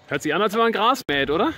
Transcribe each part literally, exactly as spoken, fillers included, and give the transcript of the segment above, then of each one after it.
Hört sich an, als wenn man Gras mäht, oder?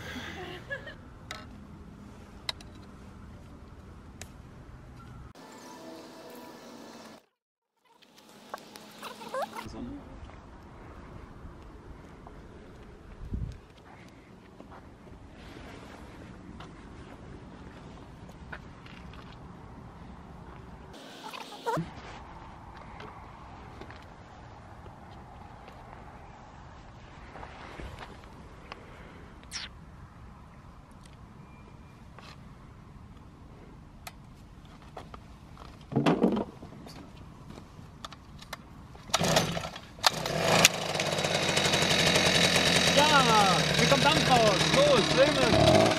Ja, hier kommt Dampf raus. Los, filmen!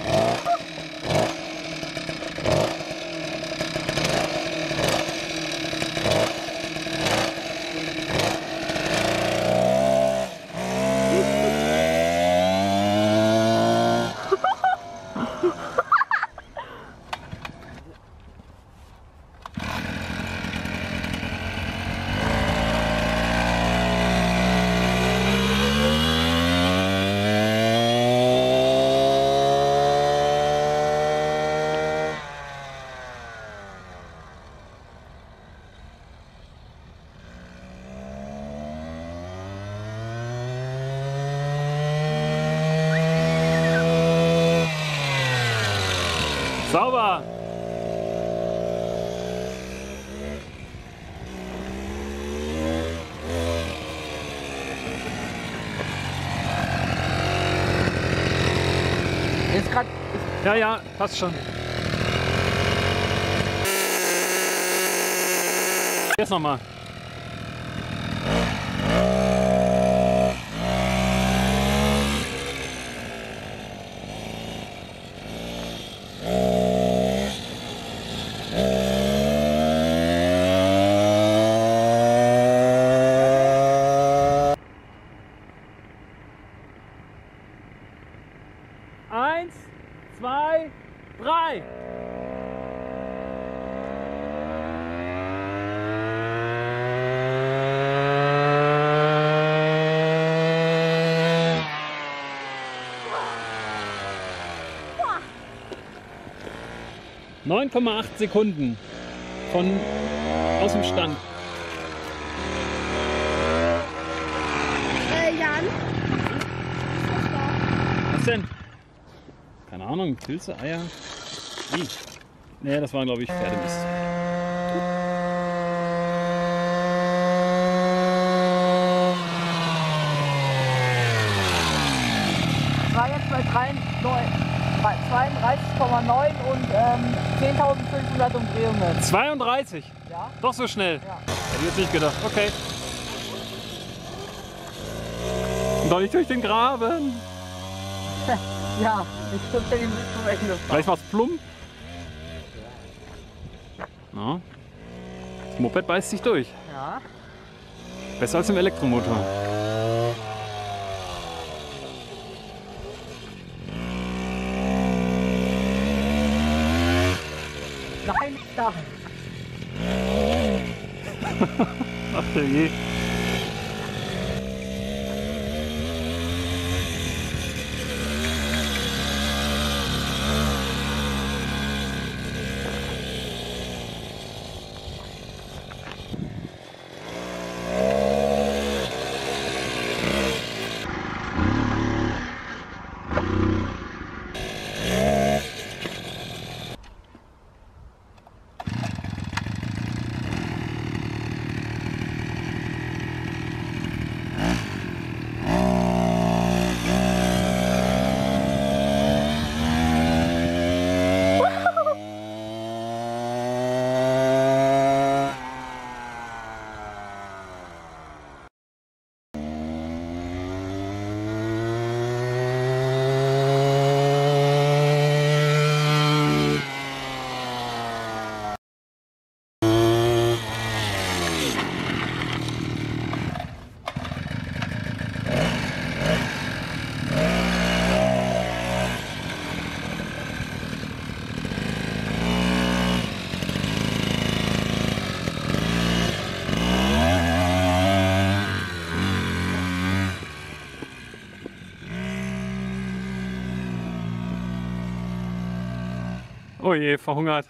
Sauber! Jetzt gerade. Ja, ja, passt schon. Jetzt nochmal. Eins, zwei, drei. neun Komma acht Sekunden von aus dem Stand. Äh, Jan? Was denn? Keine Ahnung, Pilze, Eier. Wie? Nee, das war, glaube ich, Pferdemist. Ich war jetzt bei zweiunddreißig Komma neun und ähm, zehntausendfünfhundert Umdrehungen. zweiunddreißig? Ja? Doch so schnell? Ja. Hätte ich jetzt nicht gedacht. Okay. Und doch nicht durch den Graben. Ja, ich gucke den bis zum Ende. Gleich war's plump. Na, das Moped beißt sich durch. Ja. Besser als im Elektromotor. Nein, da. Ach je. Oh je, verhungert.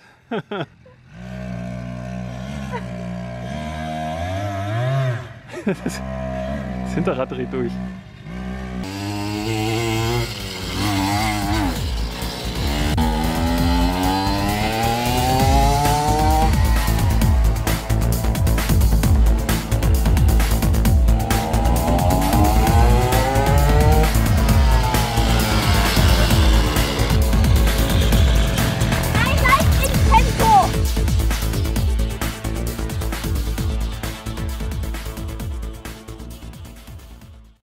Das Hinterrad dreht durch.